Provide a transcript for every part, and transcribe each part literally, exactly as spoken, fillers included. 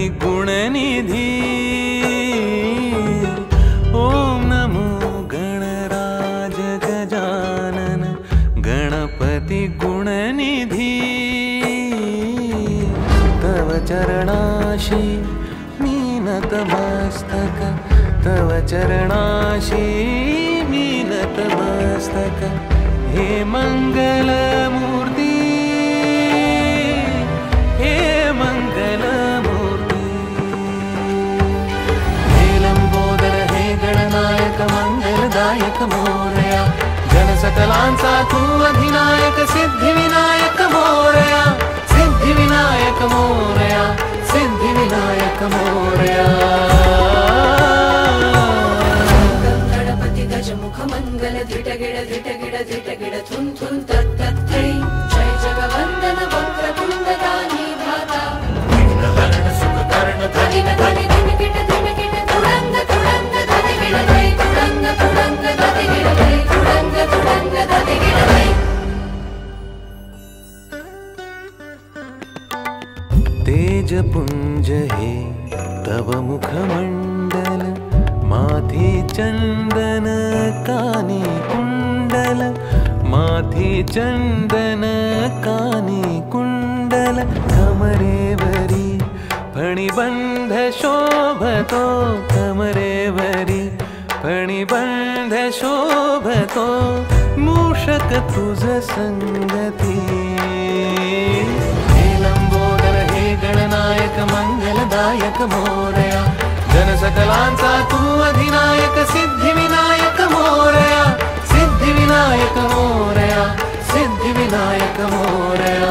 गुणनिधि। ओम नमो गणराज गजानन गणपति गुणनिधि। तव चरणाशी मीनत मस्तक, तव चरणाशी मीनत मस्तक। हे मंगल मूर्ति, हे मंगल मूर्ति। हे लंबोदर हे गणनायक मंगलदायक मोरया। जन सकलांचा तू अधिनायक सिद्धि विनायक मोरया। सिद्धि विनायक मोरया, सिद्धि विनायक मोरया। गणपति गजमुख मंगल धिटगिड़ धिटगिड़ धिटगिड़ थुन थुन तत् तत् त्रयी। जय जगवंदन वक्रतुंड दानी धाता। विघ्नहरण सुखकर्ण धनिन धनि धिनगिड़ धिनगिड़ तुरंग तुरंग धनिगिड़ जय तुरंग तुरंग धनिगिड़ जय तुरंग तुरंग धनिगिड़ जय। तेज पुंज हे तव मुखमंडल। माथे चंदन कानी कुंडल। माथे चंदन कानी कुंडल। कमरेवरी फणिबंध शोभतो। कमरेवरी फणिबंध शोभतो। मूषक तुझ संगती। हे लंबोदर हे गणनायक मंगलदायक मोरया। जन सकलांचा तू अधिनायक Siddhi Vinayak Morya. Siddhi Vinayak Morya, Siddhi Vinayak Morya.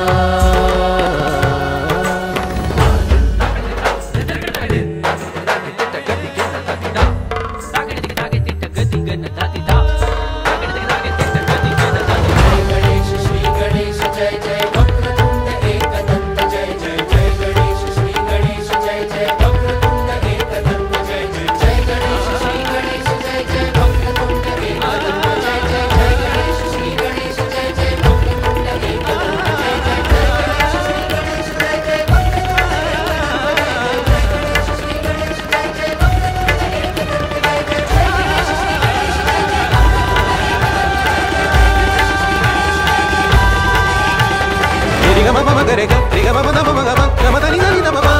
Gama gama gare ga, gama gama gama gama, gama gama gama gama.